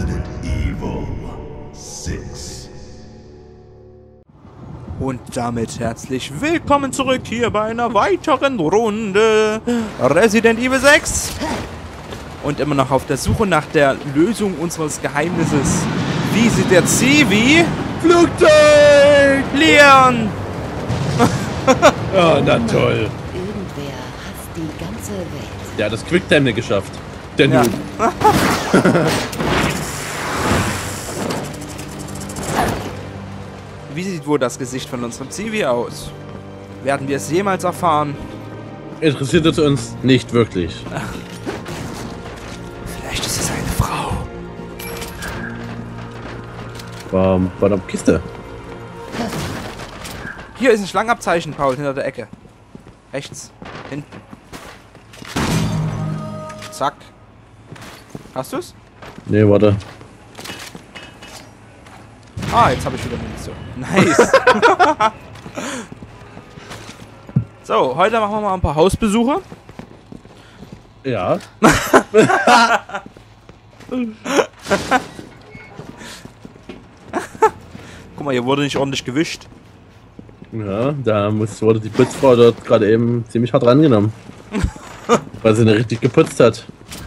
Resident Evil 6. Und damit herzlich willkommen zurück hier bei einer weiteren Runde Resident Evil 6. Und immer noch auf der Suche nach der Lösung unseres Geheimnisses. Wie sieht der Zivi? Flugzeug! Leon! Ja, na toll. Irgendwer hasst die ganze Welt. Der hat das Quicktime nicht geschafft. Der Ja. Noob. Wie sieht wohl das Gesicht von unserem Zivi aus? Werden wir es jemals erfahren? Interessiert es uns nicht wirklich. Vielleicht ist es eine Frau. War da Kiste? Hier ist ein Schlangenabzeichen, Paul, hinter der Ecke. Rechts. Hinten. Zack. Hast du's? Nee, warte. Ah, jetzt habe ich wieder Munition. Nice. So, heute machen wir mal ein paar Hausbesuche. Ja. Guck mal, hier wurde nicht ordentlich gewischt. Ja, wurde die Putzfrau dort gerade eben ziemlich hart rangenommen. Weil sie nicht richtig geputzt hat.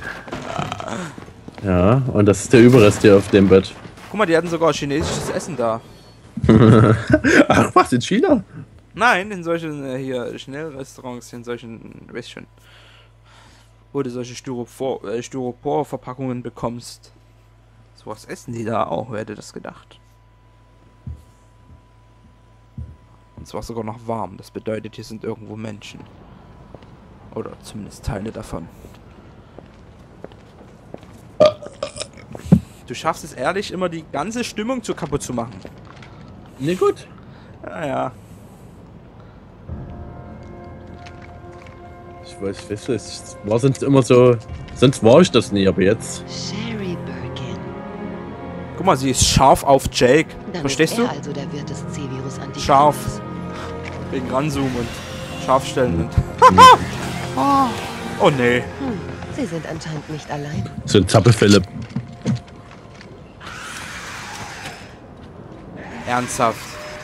Ja, und das ist der Überrest hier auf dem Bett. Guck mal, die hatten sogar chinesisches Essen da. Ach was, in China? Nein, in solchen hier Schnellrestaurants, in solchen, weiß schon, wo du solche Styropor-Verpackungen bekommst. So was essen die da auch, wer hätte das gedacht? Und es war sogar noch warm, das bedeutet, hier sind irgendwo Menschen. Oder zumindest Teile davon. Du schaffst es ehrlich, immer die ganze Stimmung zu kaputt zu machen. Ne, gut. Ja, ja. Ich weiß, es war sonst immer so. Sonst war ich das nie, aber jetzt. Sherry Birkin. Guck mal, sie ist scharf auf Jake. Dann Verstehst ist du? er also der Wirt des C-Virus-Antikörpers. Scharf. Wegen Ranzoom und Scharfstellen und. Oh nee. Sie sind anscheinend nicht allein. So ein Zappel-Philipp. Ernsthaft.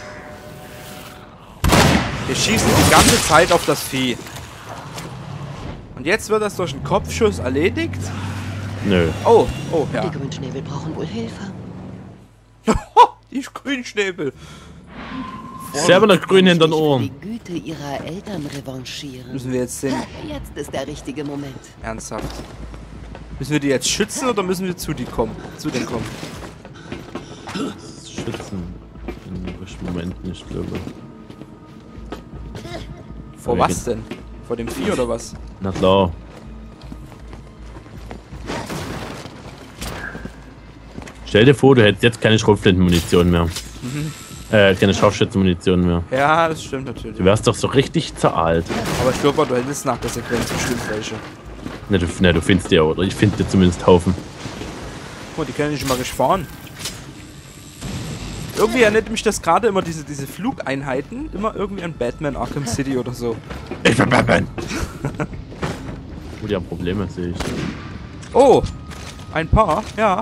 Wir schießen die ganze Zeit auf das Vieh. Und jetzt wird das durch einen Kopfschuss erledigt? Nö. Oh, oh, ja. Die Grünschnäbel brauchen wohl Hilfe. Die Grünschnäbel. Selber noch grün hinter den Sich für Ohren. die Güte ihrer Eltern revanchieren. Müssen wir jetzt den... Jetzt ist der richtige Moment. Ernsthaft. Müssen wir die jetzt schützen oder müssen wir zu denen kommen? Schützen. Im Moment nicht, glaube ich. Vor Aber was denn? Vor dem Vieh oder was? Na klar. Stell dir vor, du hättest jetzt keine Schrotflintenmunition mehr. Keine Scharfschützenmunition mehr. Ja, das stimmt natürlich. Du wärst doch so richtig zeralt. Aber ich glaube, du hättest nach der Sequenz bestimmt welche. Ne, du findest ja, oder? Ich finde dir zumindest Haufen. Guck mal, die können nicht mal gefahren. Irgendwie erinnert mich das gerade immer, diese Flugeinheiten, immer irgendwie an Batman Arkham City oder so. Ich bin Batman! Oh, die haben Probleme, sehe ich. Oh! Ein paar, ja.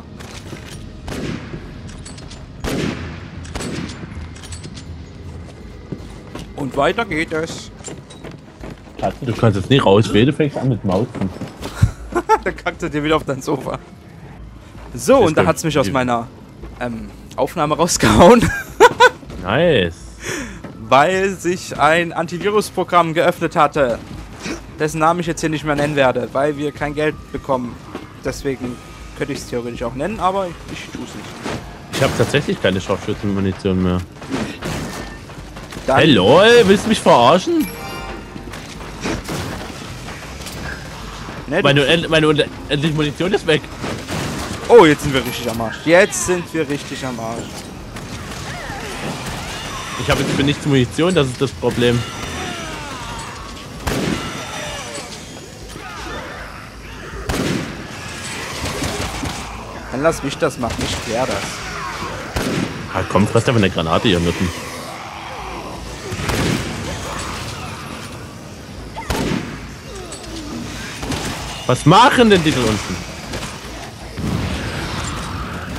Und weiter geht es. Du kannst jetzt nicht rauswählen, du fängst an mit Mauzen. Dann kackt er dir wieder auf dein Sofa. So, und da hat's mich aus meiner Aufnahme rausgehauen. Nice. Weil sich ein Antivirusprogramm geöffnet hatte, dessen Namen ich jetzt hier nicht mehr nennen werde, weil wir kein Geld bekommen. Deswegen könnte ich es theoretisch auch nennen, aber ich tue es nicht. Ich habe tatsächlich keine Scharfschützenmunition mehr. Dann, Hey lol, willst du mich verarschen? ne, Meine endlich Munition ist weg. oh, jetzt sind wir richtig am Arsch. Jetzt sind wir richtig am Arsch. Ich habe jetzt nichts Munition, das ist das Problem. Dann lass mich das machen, ich klär das. Ah, komm, frisst einfach eine Granate, ihr Nutten. Was machen denn die da unten?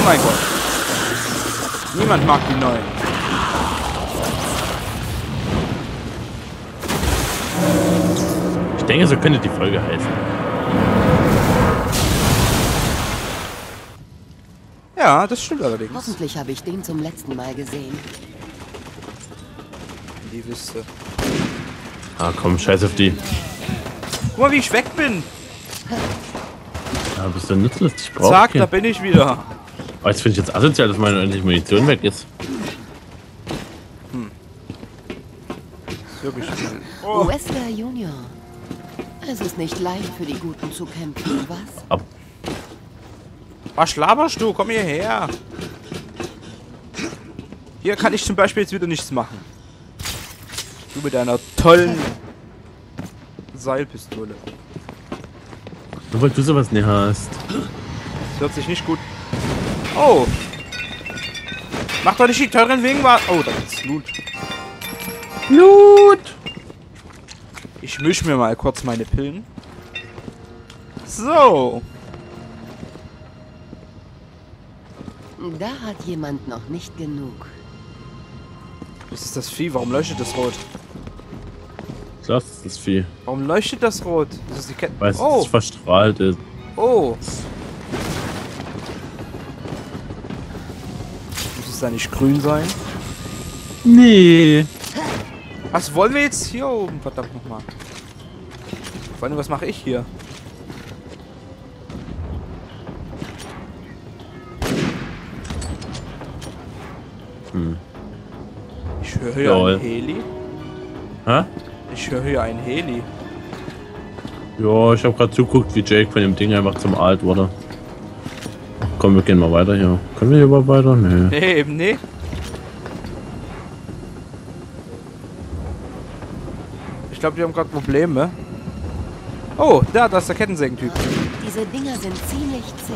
mein Gott. Niemand mag die neuen. Ich denke, so könnte die Folge heißen. Ja, das stimmt allerdings. Hoffentlich habe ich den zum letzten Mal gesehen. Die Wüste. Ah, komm, scheiß auf die. Guck mal, wie ich weg bin. Ja, bist du nutzlos? Ich brauche Zack, da bin ich wieder. Oh, jetzt finde ich jetzt asozial, dass meine endlich Munition weg ist. Wirklich viel. Oh. Wesker Junior. Es ist nicht leicht für die Guten zu kämpfen, was? Ab. Was laberst du? Komm hierher. Hier kann ich zum Beispiel jetzt wieder nichts machen. Du mit deiner tollen Seilpistole. Nur weil du sowas nicht hast. Das hört sich nicht gut. Oh. Mach doch nicht die teuren Wegen. Oh, da gibt's Loot. Loot! Ich misch mir mal kurz meine Pillen. So. Da hat jemand noch nicht genug. Was ist das Vieh? Warum leuchtet das rot? Klar, das ist das Vieh. Warum leuchtet das rot? Das ist die Kette. Weil es Oh. verstrahlt ist. Oh. Muss es da nicht grün sein? Nee. Was wollen wir jetzt hier oben? Verdammt nochmal. Vor allem, was mache ich hier? Ich höre hier Lol. einen Heli. Hä? Ich höre hier einen Heli. Ja, ich habe gerade zuguckt, wie Jake von dem Ding einfach zum Alt wurde. Komm, wir gehen mal weiter hier. Können wir hier mal weiter? Nee. Nee, eben nee. Ich glaube, die haben gerade Probleme. Oh, da ist der Kettensägentyp. Diese Dinger sind ziemlich zäh.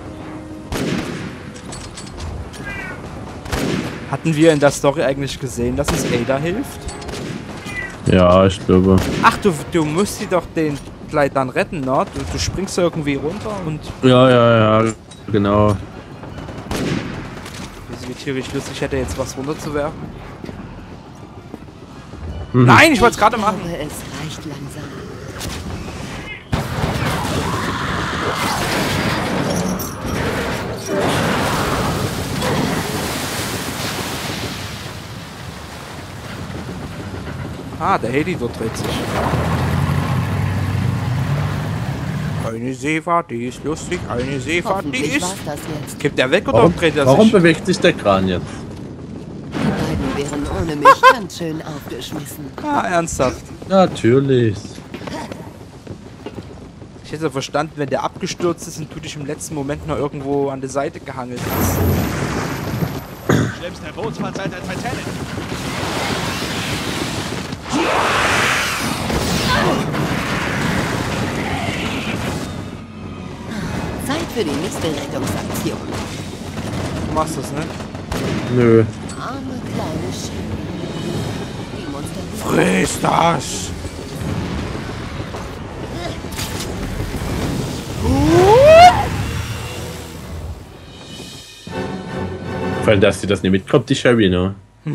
Hatten wir in der Story eigentlich gesehen, dass es Ada hilft? Ja, ich glaube. Ach, du musst sie doch den gleich dann retten, ne? Du springst irgendwie runter und... Ja, genau. Das wird tierisch lustig, ich hätte jetzt was runterzuwerfen. Nein, ich wollte es gerade machen. Ich glaube, es reicht langsam. Ah, der Heli dort dreht sich. Eine Seefahrt, die ist lustig. Eine Seefahrt, die Hoffentlich ist... war's das jetzt. Kippt der weg oder dreht er Warum sich? bewegt sich der Kran jetzt? Die beiden wären ohne mich ganz schön aufgeschmissen. Ah, ernsthaft. Natürlich. Ich hätte verstanden, wenn der abgestürzt ist und du dich im letzten Moment noch irgendwo an der Seite gehangelt hast. Schlimmste Bootsfahrt seit der Titanic. Zeit für die nächste Rettungsaktion. Du machst das, ne? Nö. Arme kleine Schiene. Die Monster... Friss das! Weil dass sie das nicht mitkommt, die Sherry, ne?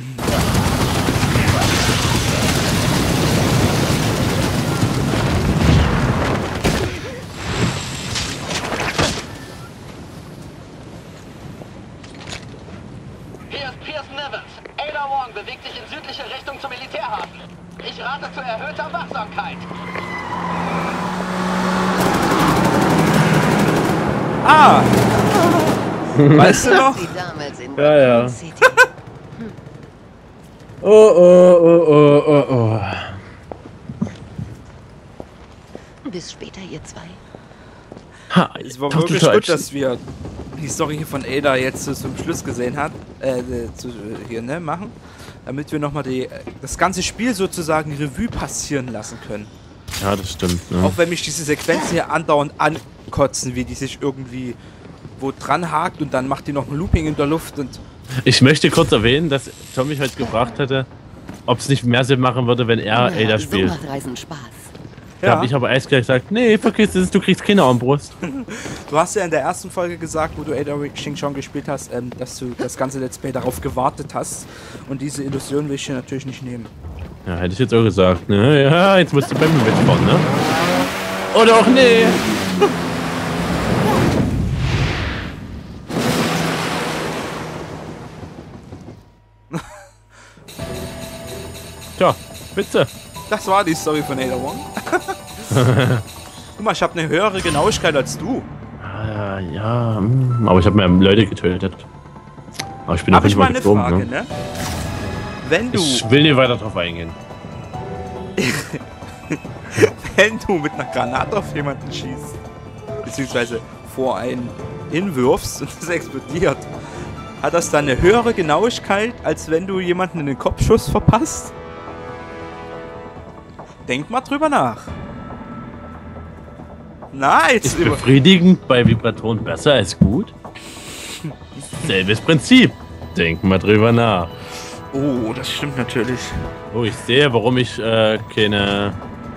Hier ist Pearson Evans. Ada Wong bewegt sich in südliche Richtung zum Militärhafen. Ich rate zu erhöhter Wachsamkeit. Ah! Weißt du noch? Die damals in Ja, ja. Raccoon City. Oh. Bis später, ihr zwei. Ha, Es war doch, du wirklich gut, Deutsch. dass wir die Story hier von Ada jetzt zum Schluss gesehen hat, hier, ne, machen. Damit wir nochmal das ganze Spiel sozusagen Revue passieren lassen können. Ja, das stimmt, ne? Auch wenn mich diese Sequenzen hier andauernd ankotzen, wie die sich irgendwie wo dran hakt und dann macht die noch ein Looping in der Luft und... Ich möchte kurz erwähnen, dass Tom mich heute gefragt hätte, ob es nicht mehr Sinn machen würde, wenn er Ada So spielt. macht Reisen Spaß. Da habe ich aber erst gesagt, nee, vergiss es, du kriegst keine Armbrust. Du hast ja in der ersten Folge gesagt, wo du Ada Wing Chun gespielt hast, dass du das ganze Let's Play darauf gewartet hast. Und diese Illusion will ich dir natürlich nicht nehmen. Ja, hätte ich jetzt auch gesagt, ne? Ja, jetzt musst du bei mir mitfahren, ne? Oder auch nee. Tja, bitte. Das war die Story von Ada Wong. Guck mal, ich habe eine höhere Genauigkeit als du. Ja, aber ich habe mehr Leute getötet. Aber ich bin Habe ich mal eine gestorben, Frage, ne? Wenn du... Ich will nicht weiter drauf eingehen. Wenn du mit einer Granate auf jemanden schießt, beziehungsweise vor einen hinwirfst und es explodiert, hat das dann eine höhere Genauigkeit, als wenn du jemanden in den Kopfschuss verpasst? Denk mal drüber nach. Na, jetzt Ist befriedigend bei Vibratoren besser als gut? Selbes Prinzip. Denk mal drüber nach. Oh, das stimmt natürlich. Oh, ich sehe, warum ich keine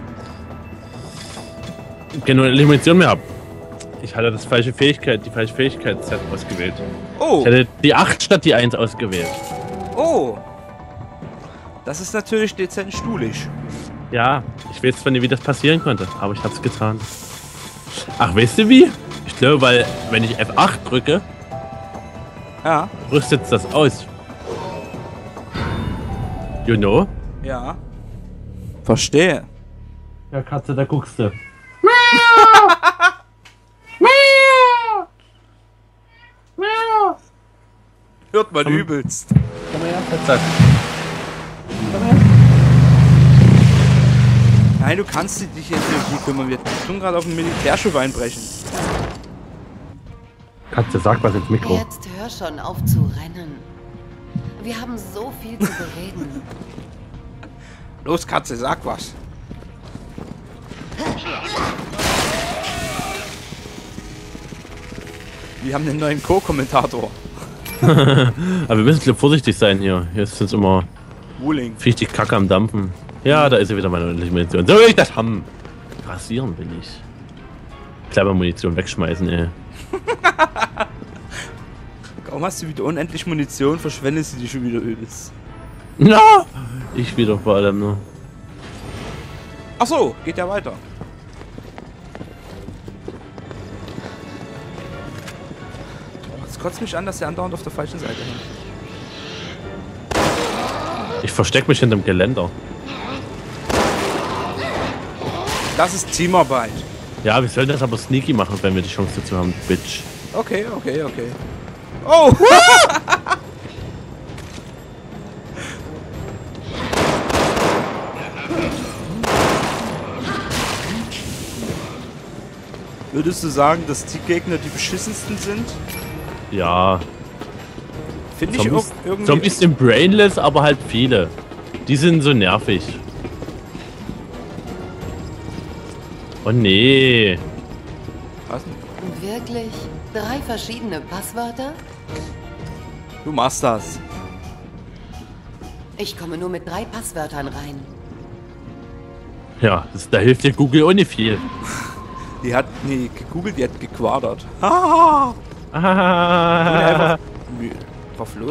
Elimination mehr habe. Ich hatte die falsche Fähigkeitsset ausgewählt. Oh, Ich hatte die 8 statt die 1 ausgewählt. oh. Das ist natürlich dezent stuhlig. Ja, ich weiß zwar nicht, wie das passieren konnte, aber ich hab's getan. Ach, weißt du wie? Ich glaube, weil, wenn ich F8 drücke, Ja, rüstet das aus. You know? ja. Verstehe. Ja, Katze, da guckst du. Hört man übelst. Komm mal her, Katze. Nein, du kannst dich jetzt um die kümmern. Wir tun gerade auf den Militärschiff einbrechen. Katze, sag was ins Mikro. Jetzt hör schon auf zu rennen. Wir haben so viel zu bereden. Los, Katze, sag was. Wir haben einen neuen Co-Kommentator. Aber wir müssen vorsichtig sein hier. Hier ist jetzt immer Wuling. richtig Kacke am Dampfen. Ja, da ist ja wieder meine Munition. So will ich das haben. Rasieren will ich. Klammermunition wegschmeißen, ey. Kaum hast du wieder unendlich Munition, verschwendest du die schon wieder übelst. Na! Ich wieder vor allem nur. Ach so, geht ja weiter. Es kotzt mich an, dass der andauernd auf der falschen Seite hängt. Ich versteck mich hinterm Geländer. Das ist Teamarbeit. Ja, wir sollen das aber sneaky machen, wenn wir die Chance dazu haben, Bitch. Okay, okay, okay. Oh! Würdest du sagen, dass die Gegner die beschissensten sind? Ja. Finde ich auch irgendwie... Zombies sind brainless, aber halt viele. Die sind so nervig. Oh nee. Was? Wirklich? 3 verschiedene Passwörter? Du machst das. Ich komme nur mit 3 Passwörtern rein. Ja, da hilft dir Google auch nicht viel. Die hat nie gegoogelt, die hat gequadert. Ah! Ah, Drauf los.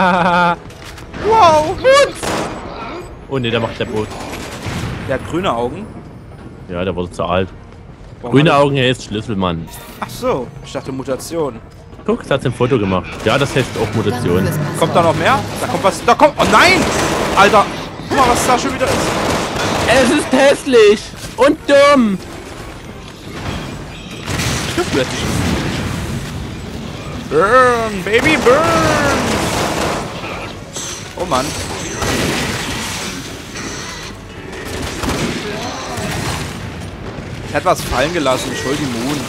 wow, oh nee, der macht der Boot. Der hat grüne Augen. Ja, der wurde zu alt. Warum Grüne hat er- Augen, er ist Schlüsselmann. Ach so, ich dachte Mutation. Guck, da hat ein Foto gemacht. Ja, das heißt auch Danke Mutation. fürs Passwort. Kommt da noch mehr? Da kommt was. Da kommt. Oh nein! Alter! Guck mal, was da schon wieder ist. Es ist hässlich und dumm. Stimmt plötzlich. Burn, Baby, burn! Oh Mann. Ich hätte was fallen gelassen. Ich hol die Moon.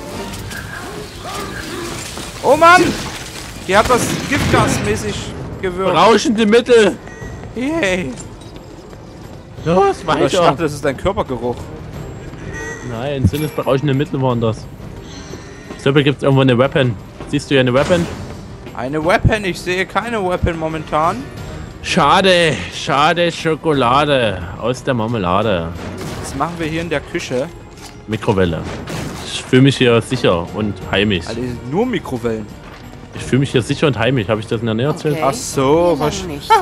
Oh Mann! Die hat was Giftgasmäßig gewirkt. Rauschende Mittel. Yay! Los, Ich dachte, weiter. das ist dein Körpergeruch. Nein, sinnesberauschende Mittel waren das. Ich glaube, gibt es irgendwo eine Weapon. Siehst du ja eine Weapon? Eine Weapon? Ich sehe keine Weapon momentan. Schade, schade Schokolade aus der Marmelade. Das machen wir hier in der Küche? Mikrowelle. Ich fühle mich hier sicher und heimisch. Alle nur Mikrowellen. Ich fühle mich hier sicher und heimisch. Habe ich das in der Nähe erzählt? Okay. Ach so, Hier was? lang nicht.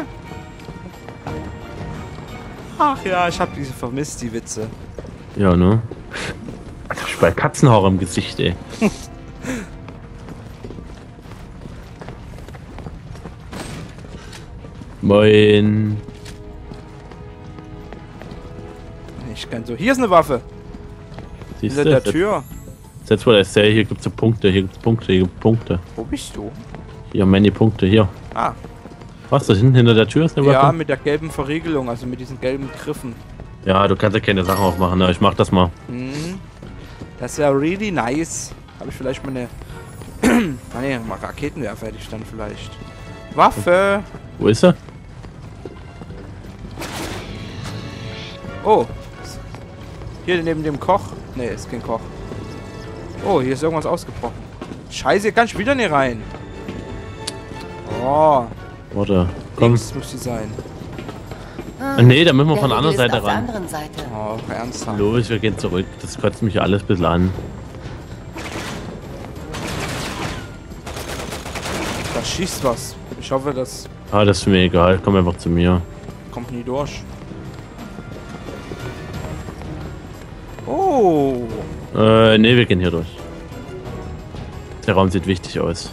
Ach ja, ich habe diese vermisst, die Witze. Ja, ne? Alter, ich hab bei Katzenhaare im Gesicht, ey. Moin. Ich kann so. Hier ist eine Waffe. Siehst Hinter der Tür. Jetzt wurde erzählt, hier gibt's so Punkte, hier gibt's Punkte, hier gibt's Punkte. Wo bist du? Hier, many Punkte, hier. Ah, Was, da hinten hinter der Tür ist eine ja, Waffe? mit der gelben Verriegelung, also mit diesen gelben Griffen. Ja, du kannst ja keine Sachen aufmachen, ne? Ich mach das mal. Mhm. Das wäre really nice. Habe ich vielleicht mal eine. Ah ne, mal Raketenwerfer hätte ich dann vielleicht. Waffe! Wo ist er? Oh! Hier neben dem Koch. Ne, ist kein Koch. Oh, hier ist irgendwas ausgebrochen. Scheiße, hier kann ich wieder nicht rein. Oh, Warte, komm. links muss die sein. Ah, nee, da müssen wir von der anderen Riegel ist Seite auf der ran. anderen Seite. Oh, ernsthaft. Los, wir gehen zurück. Das kotzt mich ja alles ein bisschen an. Da schießt was. Ich hoffe, das Ah, das ist mir egal. Komm einfach zu mir. kommt nie durch. Oh! Nee, wir gehen hier durch. Der Raum sieht wichtig aus.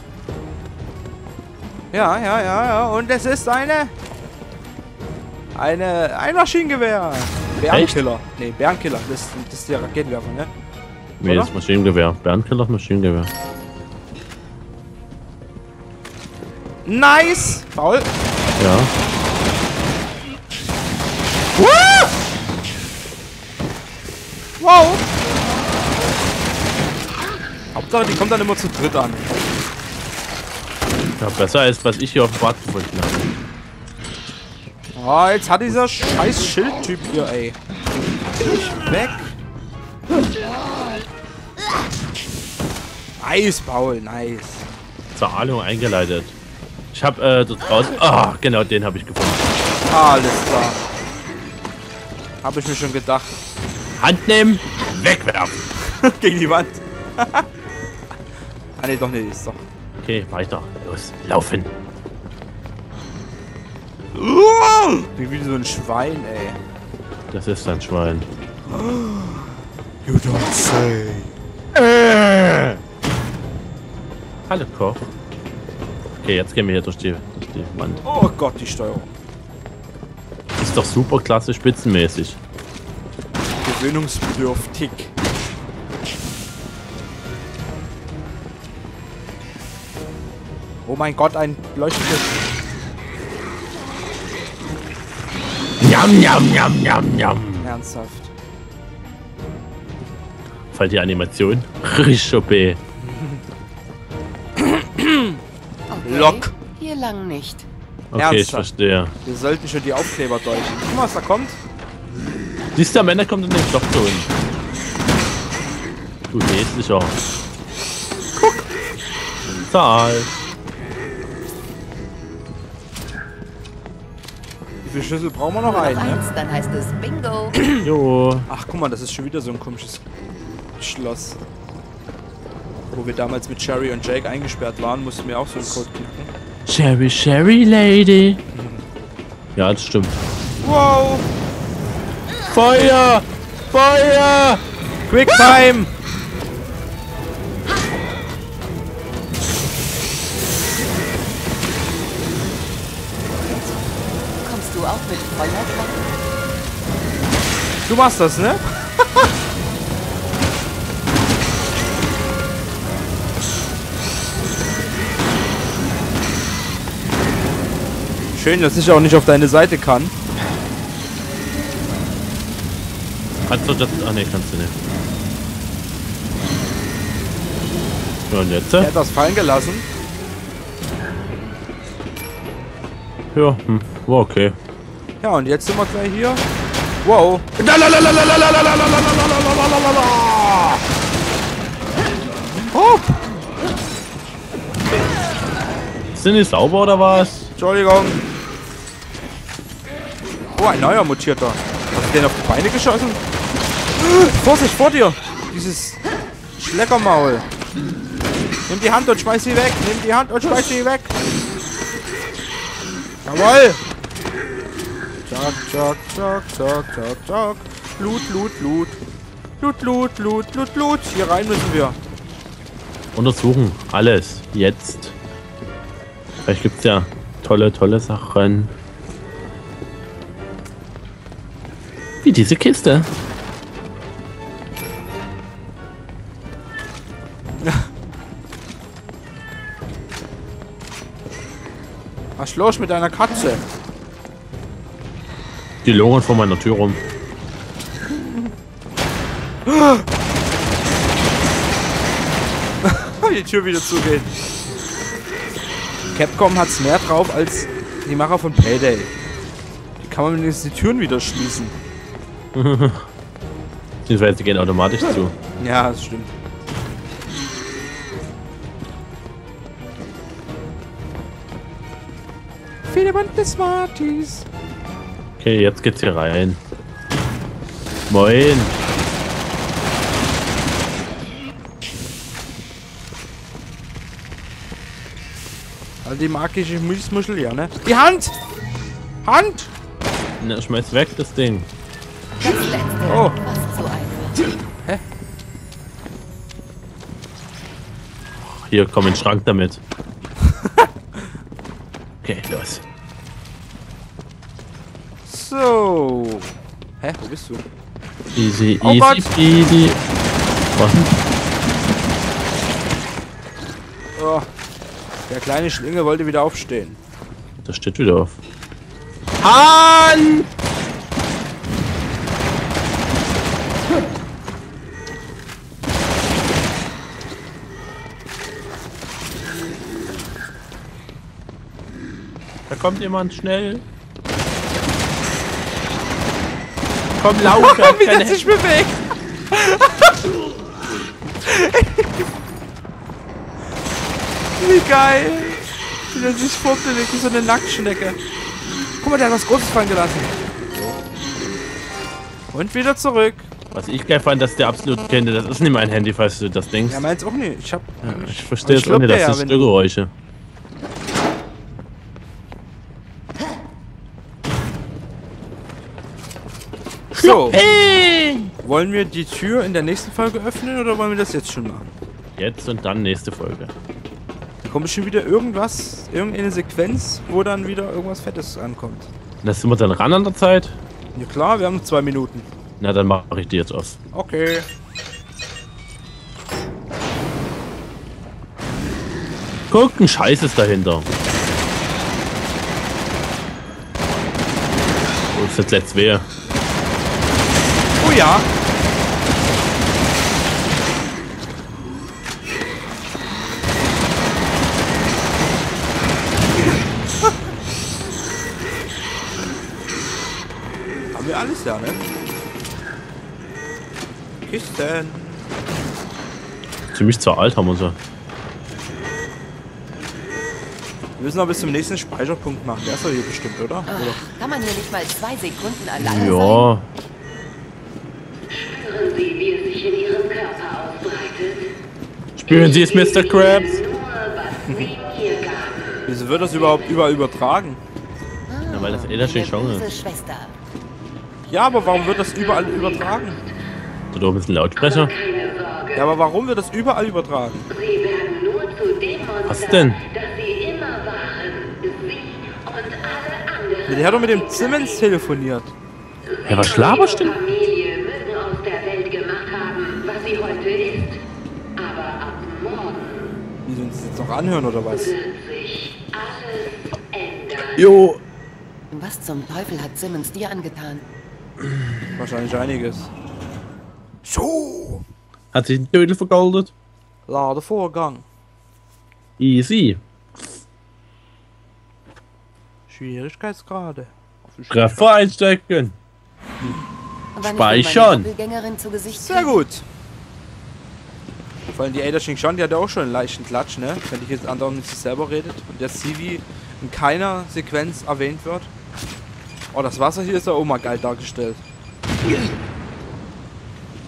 Ja. Und es ist ein Maschinengewehr. Bärenkiller. Nee, Bärenkiller. Das ist der Raketenwerfer, ne? Nee, Oder? das Maschinengewehr. Bernkiller, Maschinengewehr. Nice! Paul. Ja. Wow! Hauptsache, die kommt dann immer zu dritt an. Ja, besser als was ich hier auf dem Bad gefunden habe. Oh, jetzt hat dieser scheiß Schildtyp hier, ey. Ich weg. Nice, Paul, nice. Zahlung eingeleitet. Ich habe dort draußen. Ah, genau, den habe ich gefunden. Alles klar. Habe ich mir schon gedacht. Hand nehmen, wegwerfen. Gegen die Wand. Ah, ne, doch nicht, ist doch. Okay, weiter. Los, laufen. Wie so ein Schwein, ey. Das ist ein Schwein. You don't say. Hallo, Koch. Okay, jetzt gehen wir hier durch die Wand. Oh Gott, die Steuerung. Das ist doch super klasse spitzenmäßig. Gewöhnungsbedürftig. Oh mein Gott, ein leuchtendes. Njam, njam, njam, njam, njam. Ernsthaft. Fällt die Animation? Rischope. Okay. Lock. Hier lang nicht. Okay, ich Ernsthaft? verstehe. Wir sollten schon die Aufkleber deuten. Guck mal, was da kommt. Siehst du, am Ende kommt in den Stoff zu uns. Du hässlicher. Guck. Zahl. Wie viele Schlüssel brauchen wir noch Nur einen, noch ne? eins, dann heißt es Bingo. Jo. Ach, guck mal, das ist schon wieder so ein komisches Schloss. Wo wir damals mit Sherry und Jake eingesperrt waren, mussten wir auch so einen Code knacken. Sherry, Sherry Lady. Ja, das stimmt. Wow! Feuer! Feuer! Quicktime! Kommst du auch mit Feuerkraft? Du machst das, ne? Schön, dass ich auch nicht auf deine Seite kann. Kannst du das? Ah ne, kannst du nicht. Ja, und jetzt? Er hat das fallen gelassen. Ja, war okay. Ja, und jetzt sind wir gleich hier. Wow. Oh, Sind die sauber oder was? Entschuldigung. Oh, ein neuer mutierter. Hast du den auf die Beine geschossen? Vorsicht, vor dir! Dieses Schleckermaul. Nimm die Hand und schmeiß sie weg. Nimm die Hand und schmeiß sie weg. Jawoll! Zack, zack, zack, zack, zack, zack. Loot, Loot, Loot. Loot, Loot, Loot, Loot, Loot. Hier rein müssen wir. Untersuchen. Alles. Jetzt. Vielleicht gibt's ja tolle Sachen. Wie diese Kiste. Was los mit deiner Katze? Die lungern vor meiner Tür rum. Die Tür wieder zugehen. Capcom hat's mehr drauf als die Macher von Payday. Wie kann man wenigstens die Türen wieder schließen? Beziehungsweise die gehen automatisch zu. Ja, das stimmt. Viele bunte Smarties. Okay, jetzt geht's hier rein. Moin. Also die magische Milchmuschel, ja, ne? Die Hand! Hand! Na, schmeiß weg das Ding. Das letzte. Oh. Fast so einfach. Hä? Hier, komm in den Schrank damit. Okay, los. So. Hä, wo bist du? Easy, Oh easy, Gott. easy. Was denn? Oh. Der kleine Schlinge wollte wieder aufstehen. Das steht wieder auf. An! Da kommt jemand schnell. Komm, lauf! Wie der sich bewegt! Wie geil! Wie der sich fortbewegt wie so eine Nacktschnecke. Guck mal, der hat was Großes fallen gelassen. Und wieder zurück. Was ich geil fand, dass der absolut kennt, das ist nicht mein Handy, falls du das denkst. Ja, meins auch nicht. Ich hab. Ja, ich verstehe jetzt auch schluckt nicht, der das ja, sind wenn- Störgeräusche. So. Wollen wir die Tür in der nächsten Folge öffnen oder wollen wir das jetzt schon machen? Jetzt und dann nächste Folge. Da kommt schon wieder irgendwas, irgendeine Sequenz, wo dann wieder irgendwas Fettes ankommt. Das sind wir dann ran an der Zeit? Ja klar, wir haben noch 2 Minuten. Na, dann mache ich die jetzt aus. Okay. Guck, ein Scheiß ist dahinter. Wo ist jetzt letzt wer? Oh ja. Haben wir alles da, ne? Kisten. Ziemlich zu alt haben wir so. Wir müssen noch bis zum nächsten Speicherpunkt machen. Der ist doch hier bestimmt, oder? Oder? Ach, kann man hier nicht mal 2 Sekunden alleine sein? Ja. Spüren Sie, wie es sich in Ihrem Körper ausbreitet? Spüren Sie es, Mr. Krabs? Nur, was Sie mir gaben. Wieso wird das überhaupt überall übertragen? Na, weil das Ederschicht schon Böse ist. Schwester. Ja, aber warum wird das überall übertragen? Da oben ist ein Lautsprecher. Keine Sorge, Ja, aber warum wird das überall übertragen? Sie werden nur zu dem Monster, Was denn? das Sie immer waren. Sie und alle anderen. Der hat doch mit dem Simmons telefoniert. Ja, was laberst du denn? Familie mögen aus der Welt gemacht haben, was sie heute ist. Aber ab morgen Wie sie uns jetzt noch anhören oder was? wird sich alles ändern. Jo. Was zum Teufel hat Simmons dir angetan? Wahrscheinlich einiges. So. Hat sich den Dödel vergoldet? Ladevorgang. Easy. Schwierigkeitsgrade. Treffer einstecken. Wann ist Speichern. denn meine Doppelgängerin zu Gesicht? Sehr gut. Vor allem die Ada Xing, die hat ja auch schon einen leichten Klatsch, ne? Wenn die jetzt andauernd mit sich selber redet und der Civi in keiner Sequenz erwähnt wird. Oh, das Wasser hier ist ja auch mal geil dargestellt.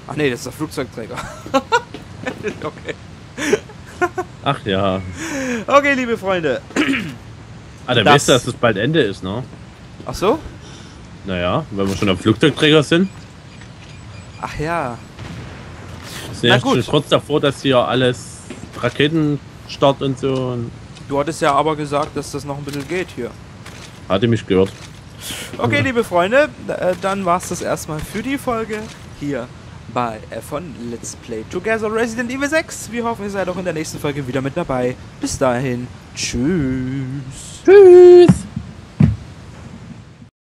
Ach nee, das ist der Flugzeugträger. Okay. Ach ja. Okay, liebe Freunde. Ah, der weißt du, dass das bald Ende ist, ne? Ach so? Naja, wenn wir schon am Flugzeugträger sind. Ach ja. Wir sind ja schon kurz davor, dass hier alles Raketenstart und so. Und Du hattest ja aber gesagt, dass das noch ein bisschen geht hier. hatte mich gehört. Okay, liebe Freunde, dann war es das erstmal für die Folge hier von Let's Play Together Resident Evil 6. Wir hoffen, ihr seid auch in der nächsten Folge wieder mit dabei. Bis dahin, tschüss. Tschüss.